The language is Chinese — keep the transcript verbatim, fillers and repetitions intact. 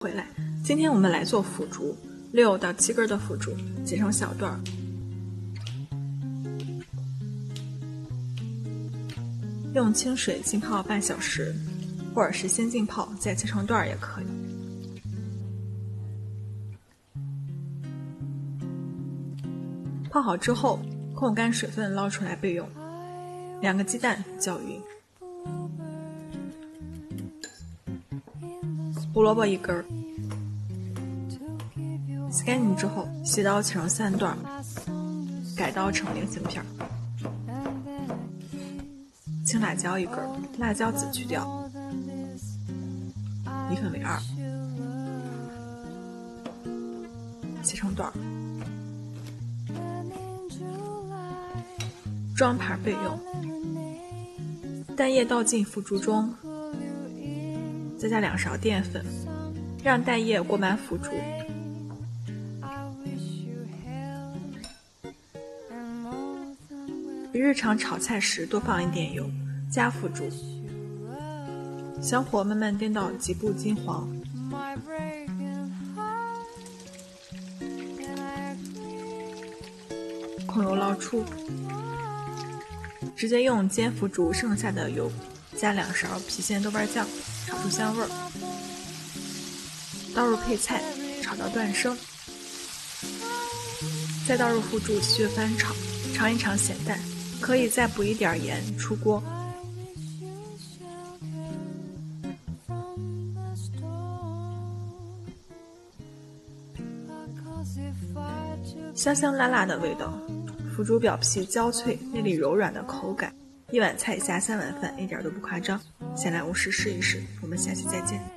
回来。今天我们来做腐竹，六到七根的腐竹切成小段，用清水浸泡半小时，或者是先浸泡再切成段也可以。泡好之后，控干水分捞出来备用。两个鸡蛋搅匀，胡萝卜一根，洗干净之后，细刀切成三段，改刀成菱形片。青辣椒一根，辣椒籽去掉，一分为二，切成段，装盘备用。蛋液倒进腐竹中，再加两勺淀粉，让蛋液裹满腐竹。比日常炒菜时多放一点油，加腐竹，小火慢慢颠到几步金黄。控油捞出，直接用煎腐竹剩下的油加两勺郫县豆瓣酱，炒出香味儿。倒入配菜，炒到断生，再倒入腐竹继续翻炒，尝一尝咸淡，可以再补一点盐，出锅。香香辣辣的味道，腐竹表皮焦脆，内里柔软的口感，一碗菜下三碗饭一点都不夸张。闲来无事试一试，我们下期再见。